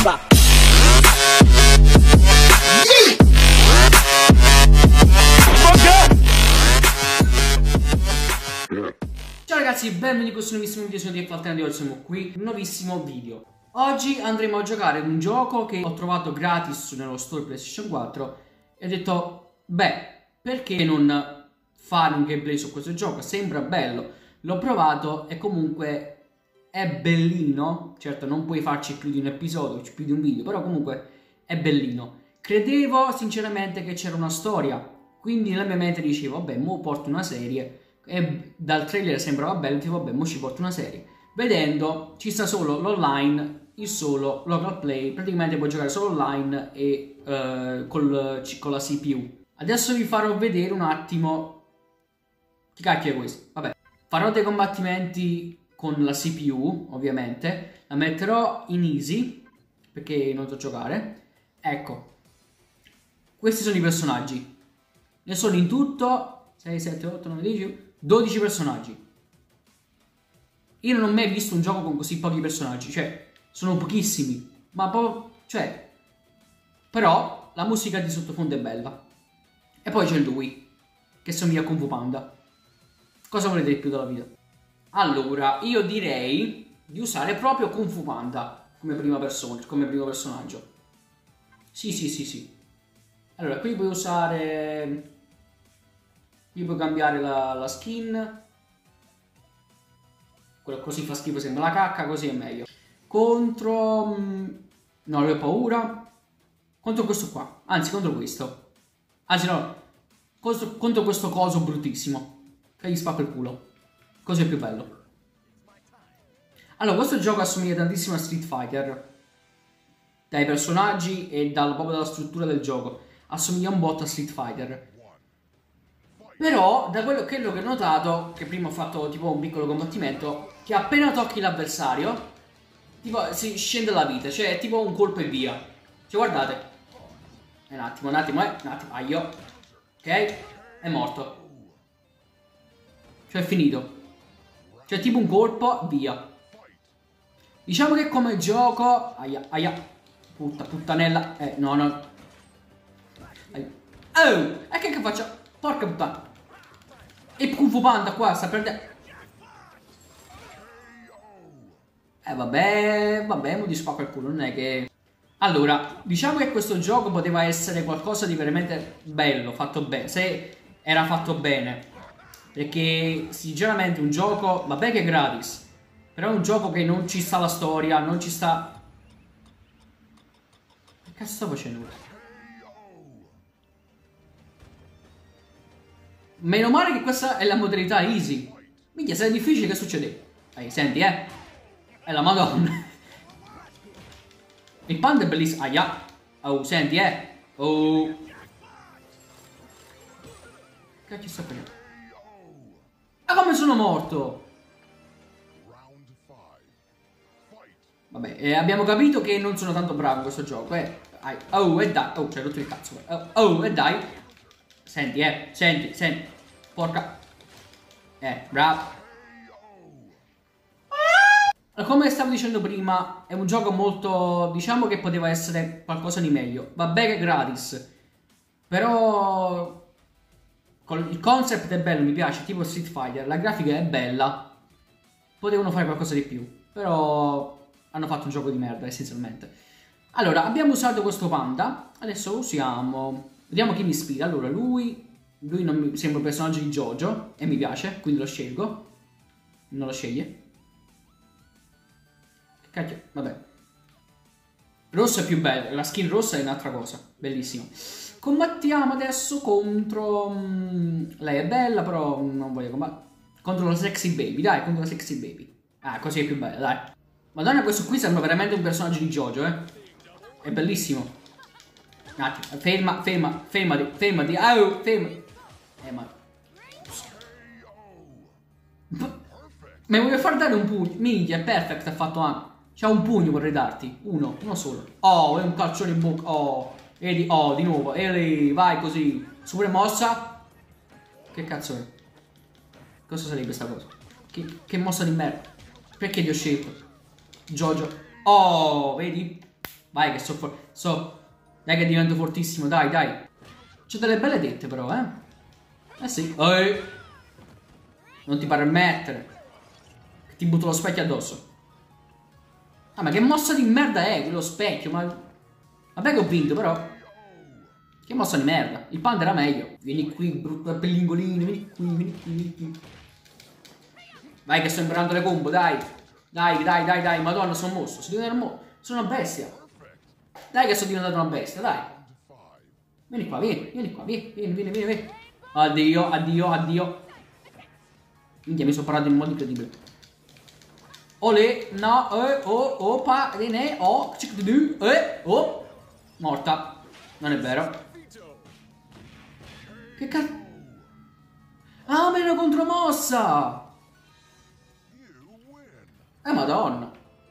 bomba. Ciao ragazzi, benvenuti in questo nuovissimo video. Sono di Falcone, di oggi siamo qui, un nuovissimo video. Oggi andremo a giocare ad un gioco che ho trovato gratis nello store PlayStation 4 e ho detto, beh, perché non fare un gameplay su questo gioco? Sembra bello, l'ho provato e comunque è bellino. Certo non puoi farci più di un episodio, più di un video, però comunque è bellino. Credevo sinceramente che c'era una storia, quindi nella mia mente dicevo, vabbè, mo porto una serie. E dal trailer sembrava bello, tipo vabbè, mo ci porto una serie. Vedendo, ci sta solo l'online, il solo local play. Praticamente puoi giocare solo online e con la CPU. Adesso vi farò vedere un attimo. Che cacchio è questo? Vabbè, farò dei combattimenti con la CPU, ovviamente. La metterò in easy, perché non so giocare. Ecco, questi sono i personaggi. Ne sono in tutto 6, 7, 8, 9, 10, 12 personaggi. Io non ho mai visto un gioco con così pochi personaggi. Cioè, sono pochissimi. Ma cioè, però la musica di sottofondo è bella. E poi c'è lui, che somiglia a Kung Fu Panda. Cosa volete di più dalla vita? Allora, io direi di usare proprio Kung Fu Panda come primo personaggio. Sì. Allora, qui puoi usare... Qui puoi cambiare la skin. Quello così fa schifo, sembra la cacca, così è meglio. Contro... No, lui ho paura. Contro questo qua. Anzi, contro questo. Anzi, no. Contro questo coso bruttissimo. Che gli spacca il culo. Così è più bello. Allora, questo gioco assomiglia tantissimo a Street Fighter. Dai personaggi e proprio dalla struttura del gioco. Assomiglia un botto a Street Fighter. Però, da quello che ho notato, che prima ho fatto tipo un piccolo combattimento, che appena tocchi l'avversario, tipo si scende la vita, cioè è tipo un colpo e via. Cioè guardate. Un attimo, aio. Ok? È morto. Cioè è finito. Cioè tipo un colpo, via. Diciamo che come gioco... Aia. Puttanella. No. Aia. Oh! E che faccio? Porca puttana. E Kung Fu Panda qua sta prendendo. Vabbè, mo ti spacco il culo, non è che... Allora, diciamo che questo gioco poteva essere qualcosa di veramente bello, fatto bene, se era fatto bene. Perché sinceramente un gioco, vabbè che è gratis, però è un gioco che non ci sta la storia, non ci sta... Che cazzo sto facendo? Meno male che questa è la modalità easy. Minchia, se è difficile che succede? Senti, è la madonna. Il panda è bellissimo. Aia. Oh, senti, oh. Che cacchio sta facendo? Ma come sono morto? Vabbè, abbiamo capito che non sono tanto bravo in questo gioco, Oh, e dai. Oh, c'hai rotto il cazzo. Oh, e dai. Senti. Porca. Bravo. Come stavo dicendo prima, è un gioco molto... Diciamo che poteva essere qualcosa di meglio. Vabbè che è gratis. Però... Il concept è bello, mi piace, tipo Street Fighter. La grafica è bella. Potevano fare qualcosa di più. Però... Hanno fatto un gioco di merda, essenzialmente. Allora, abbiamo usato questo panda. Adesso lo usiamo. Vediamo chi mi ispira. Allora, lui non mi sembra un personaggio di JoJo e mi piace, quindi lo scelgo. Non lo sceglie. Che cacchio, vabbè. Rosso è più bello, la skin rossa è un'altra cosa, bellissimo. Combattiamo adesso contro... lei è bella, però non voglio combattere. Contro la sexy baby, dai, contro la sexy baby. Così è più bella, dai. Madonna, questo qui sembra veramente un personaggio di JoJo, È bellissimo. Un attimo, fermati. Oh, fermati. Ma mi vuoi far dare un pugno? Minchia, è perfect, ha fatto anche. C'ha un pugno, vorrei darti. Uno solo. Oh, è un calcione in bocca. Oh, vedi, di nuovo. E lì, vai così. Super mossa. Che cazzo è? Cosa sarebbe sta cosa? Che mossa di merda. Perché ti ho scelto? JoJo. Oh, vedi? Vai che dai che divento fortissimo, dai, dai. C'ho delle belle tette però, eh. Eh sì. Ehi. Non ti permettere. Che ti butto lo specchio addosso. Ah, ma che mossa di merda è quello specchio, ma... Vabbè che ho vinto, però. Che mossa di merda. Il panda era meglio. Vieni qui, brutto pellingolino, vieni qui, vieni qui, vieni qui. Vai che sto imparando le combo, dai. Dai, dai, dai, dai. Madonna, sono un mostro. Sono una bestia. Dai che sono diventato una bestia, dai. Vieni qua, vieni qua, vieni. Addio, addio, addio. Minchia, mi sono parato in modo incredibile. Olè, no, opa, ne, oh, morta. Non è vero. Che cazzo? Ah, meno contromossa! Madonna.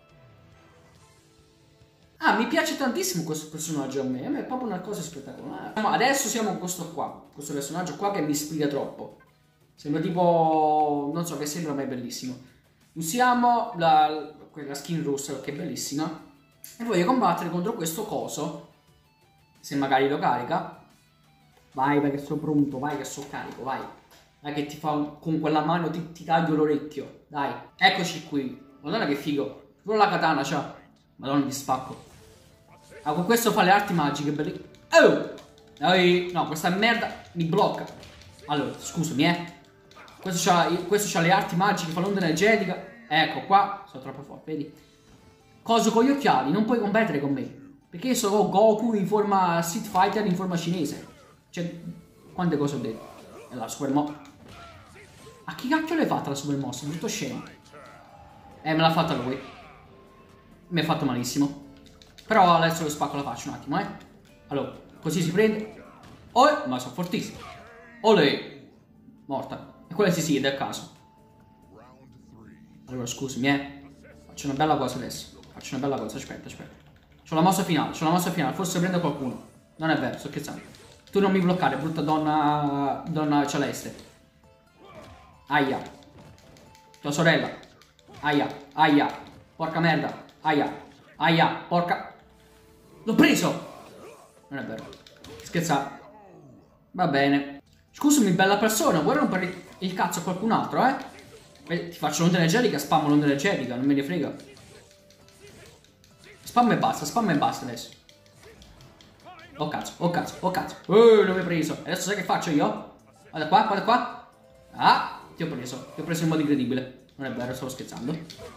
Ah, mi piace tantissimo questo personaggio a me è proprio una cosa spettacolare. Adesso siamo con questo qua, questo personaggio qua che mi ispira troppo. Sembra tipo... non so, che sembra a me bellissimo. Usiamo quella skin rossa che è bellissima. E voglio combattere contro questo coso. Se magari lo carica. Vai che sono pronto, vai che sono carico, vai. Dai che ti fa con quella mano ti taglio l'orecchio. Dai, eccoci qui. Madonna che figo. Pure la katana c'ha. Madonna ti spacco. Ah, con questo fa le arti magiche, belli. Oh! No, questa merda mi blocca. Allora, scusami, Questo c'ha le arti magiche, fa l'onda energetica. Ecco qua, sono troppo forte, vedi? Coso con gli occhiali, non puoi competere con me. Perché io sono Goku in forma Street Fighter in forma cinese. Cioè, quante cose ho detto? E la super mossa. A chi cacchio l'hai fatta la super mossa? Tutto scemo. Me l'ha fatta lui. Mi ha fatto malissimo. Però adesso lo spacco la faccia un attimo, Allora, così si prende. Oh, ma sono fortissimo. Olè. Morta. E quella si siede a caso. Allora, scusami, Faccio una bella cosa adesso. Aspetta. C'ho la mossa finale, Forse prendo qualcuno. Non è vero, sto scherzando. Tu non mi bloccare, brutta donna celeste. Aia. Tua sorella. Aia. Porca merda. Aia. Porca. L'ho preso. Non è vero. Scherzare. Va bene. Scusami, bella persona, vuoi rompere il cazzo a qualcun altro, Ti faccio l'onda energetica, spammo l'onda energetica, non me ne frega. Spamma e basta adesso. Oh cazzo. Non mi hai preso. Adesso sai che faccio io? Guarda qua. Ah, ti ho preso in modo incredibile. Non è vero, stavo scherzando.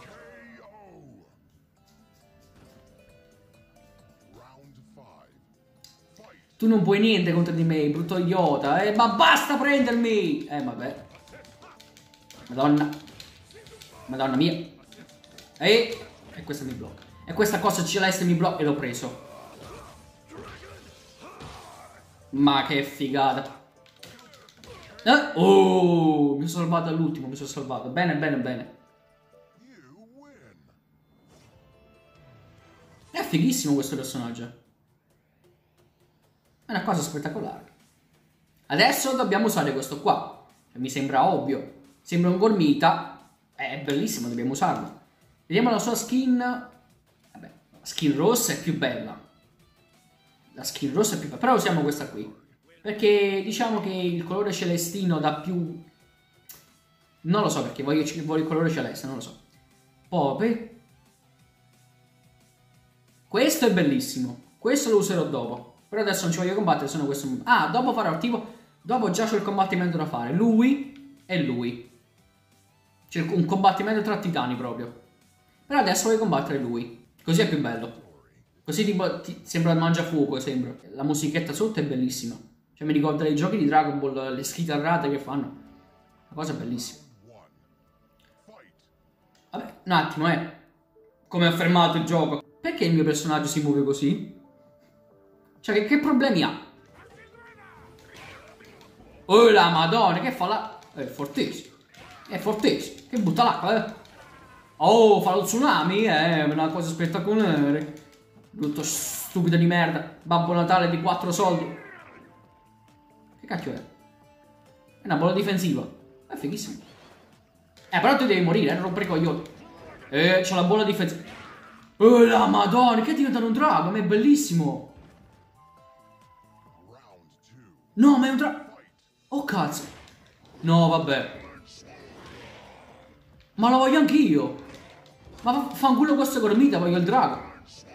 Tu non puoi niente contro di me, brutto idiota, ma basta prendermi! Vabbè. Madonna mia. E questa mi blocca. E questa cosa celeste mi blocca e l'ho preso. Ma che figata. Oh, mi sono salvato all'ultimo, Bene. È fighissimo questo personaggio. È una cosa spettacolare. Adesso dobbiamo usare questo qua. Mi sembra ovvio. Sembra un gormita. È bellissimo, dobbiamo usarlo. Vediamo la sua skin. Vabbè, la skin rossa è più bella. Però usiamo questa qui. Perché diciamo che il colore celestino dà più... Non lo so perché voglio il colore celeste, non lo so. Poi... Questo è bellissimo. Questo lo userò dopo. Però adesso non ci voglio combattere, se no questo... Ah, dopo farò attivo... Dopo già c'ho il combattimento da fare. Lui e lui. C'è un combattimento tra titani proprio. Però adesso voglio combattere lui. Così è più bello. Così tipo sembra il mangiafuoco, sembra. La musichetta sotto è bellissima. Cioè mi ricorda i giochi di Dragon Ball, le schitarrate che fanno. Una cosa bellissima. Vabbè, un attimo, come ha fermato il gioco. Perché il mio personaggio si muove così? Cioè, che problemi ha? Oh la madonna, che fa la... È fortissimo. Che butta l'acqua, Oh, fa lo tsunami, è una cosa spettacolare. Brutto stupido di merda. Babbo Natale di 4 soldi. Che cacchio è? È una bolla difensiva. È fighissimo. Però tu devi morire, rompere i coglioni. C'ho la bolla difensiva. Oh la madonna, che è diventato un drago, ma è bellissimo. No, ma è un drago. Oh cazzo. No, vabbè. Ma lo voglio anch'io. Ma fanculo questo gormita, voglio il drago.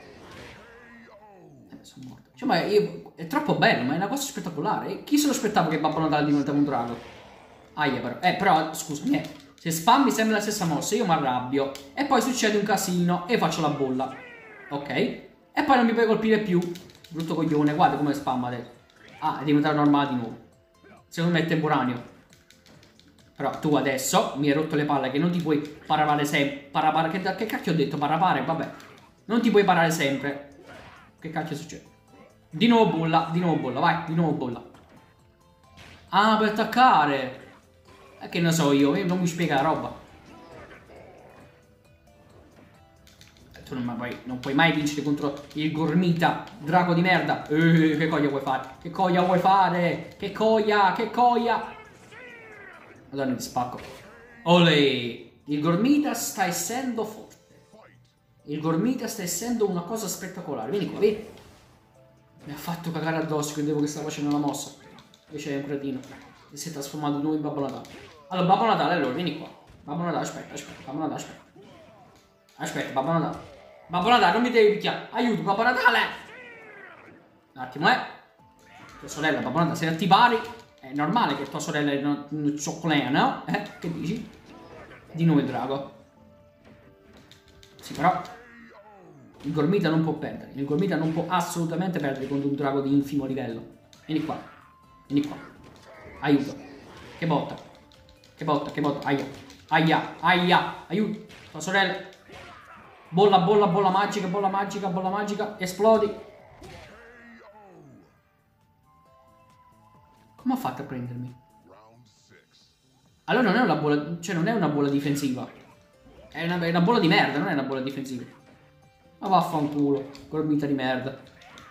Sono morto. Cioè, ma è troppo bello, ma è una cosa spettacolare. Chi se lo aspettava che Babbo Natale diventava un drago? Aia, però. Però, scusami, se spammi sempre la stessa mossa, io mi arrabbio. E poi succede un casino e faccio la bolla. Ok? E poi non mi puoi colpire più. Brutto coglione, guarda come spamma adesso. Ah, è diventato normale di nuovo. Secondo me è temporaneo. Però tu adesso mi hai rotto le palle che non ti puoi parare sempre. Che cacchio ho detto? Parare? Vabbè. Non ti puoi parare sempre. Che cacchio succede? Di nuovo bolla, vai, di nuovo bolla. Ah, per attaccare. Che ne so io non mi spiega la roba. Tu non puoi mai vincere contro il gormita, drago di merda. Che coia vuoi fare? Che coia vuoi fare? Che coia, che coia. Madonna, ti spacco. Olè. Il gormita sta essendo forte. Il gormita sta essendo una cosa spettacolare. Vieni qua, vieni. Mi ha fatto cagare addosso, credevo che stava facendo una mossa. Invece è un cretino. E si è trasformato di nuovo in Babbo Natale. Allora, Babbo Natale, allora, vieni qua. Babbo Natale, aspetta, Babbo Natale, aspetta. Aspetta, Babbo Natale. Babbo Natale, non mi devi picchiare. Aiuto, Babbo Natale. Un attimo, Tua sorella, Babbo Natale, se non ti pari, è normale che tua sorella non cioccolea, no? Che dici? Di nuovo il drago. Sì, però il gormita non può perdere. Il gormita non può assolutamente perdere contro un drago di infimo livello. Vieni qua. Vieni qua. Aiuto. Che botta. Che botta, che botta. Aia. Aia. Aia. Aiuto. Tua sorella. Bolla, bolla, bolla magica, bolla magica, bolla magica. Esplodi. Come ha fatto a prendermi? Allora non è una bolla. Cioè non è una bolla difensiva. È una bolla di merda, non è una bolla difensiva. Ma vaffanculo. Gormita di merda.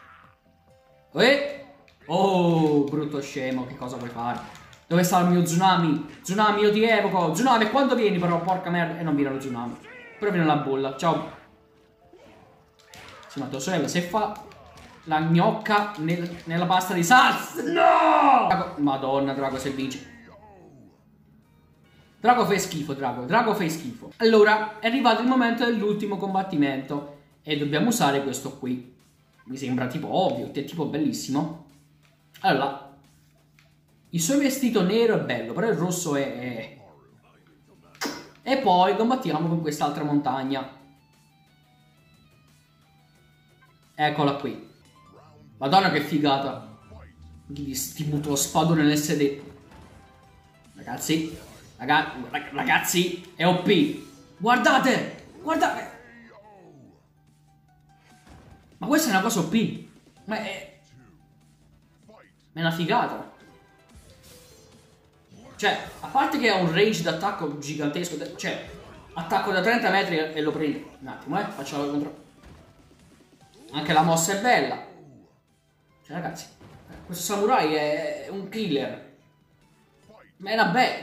Oh, brutto scemo, che cosa vuoi fare? Dove sta il mio tsunami? Tsunami, io ti evoco. Tsunami, quando vieni però, porca merda. E non viene lo tsunami. Però viene la bolla. Ciao. Sì, ma tua sorella, se fa la gnocca nella pasta di salsa. No! Madonna, drago, se vince. Drago fai schifo, drago. Drago fai schifo. Allora, è arrivato il momento dell'ultimo combattimento. E dobbiamo usare questo qui. Mi sembra tipo ovvio, è tipo bellissimo. Allora, il suo vestito nero è bello, però il rosso è... E poi combattiamo con quest'altra montagna. Eccola qui. Madonna che figata. Ti butto lo spadone nel sedere. Ragazzi, ragazzi, è OP. Guardate, guardate. Ma questa è una cosa OP. Ma è una figata. Cioè, a parte che ha un range d'attacco gigantesco. Cioè, attacco da 30 metri e lo prendo. Un attimo, facciamo il controllo. Anche la mossa è bella. Cioè, ragazzi, questo samurai è un killer. Ma è una bella.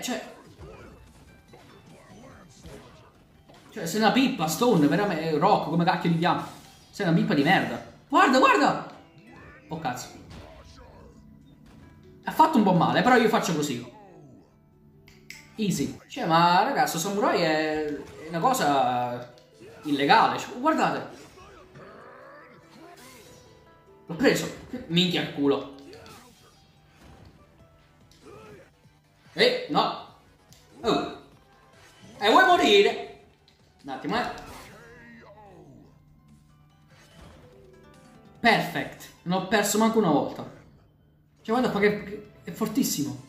Cioè, sei una pippa, Stone, veramente. Rock, come cacchio li chiama. Sei una pippa di merda. Guarda, guarda. Oh, cazzo. Ha fatto un po' male, però io faccio così. Easy. Cioè, ma ragazzo, samurai è una cosa illegale. Cioè, guardate. L'ho preso. Minchia il culo. No. Oh. Vuoi morire? Un attimo, Perfect. Non ho perso manco una volta. Cioè, guarda qua che è fortissimo.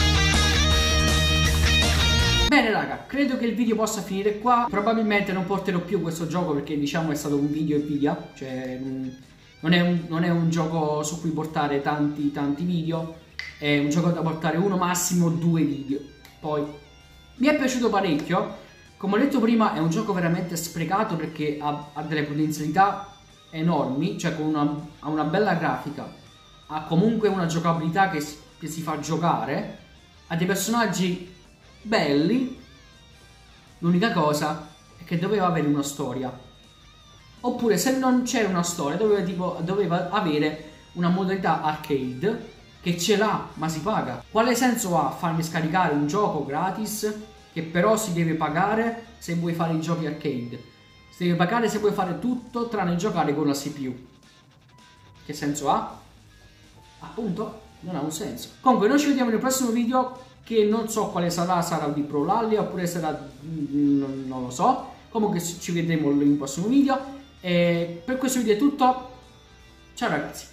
Bene raga, credo che il video possa finire qua. Probabilmente non porterò più questo gioco perché diciamo è stato un video e via. Cioè non è un gioco su cui portare tanti video. È un gioco da portare uno massimo 2 video. Poi mi è piaciuto parecchio. Come ho detto prima è un gioco veramente sprecato perché ha delle potenzialità enormi. Cioè ha una bella grafica. Ha comunque una giocabilità che si fa giocare. Ha dei personaggi belli. L'unica cosa è che doveva avere una storia. Oppure se non c'era una storia doveva avere una modalità arcade che ce l'ha ma si paga. Quale senso ha farmi scaricare un gioco gratis che però si deve pagare se vuoi fare i giochi arcade? Si deve pagare se vuoi fare tutto tranne giocare con la CPU. Che senso ha? Appunto, non ha un senso. Comunque noi ci vediamo nel prossimo video, che non so quale sarà di Pro Rally oppure sarà non lo so. Comunque ci vedremo in un prossimo video. E per questo video è tutto. Ciao ragazzi.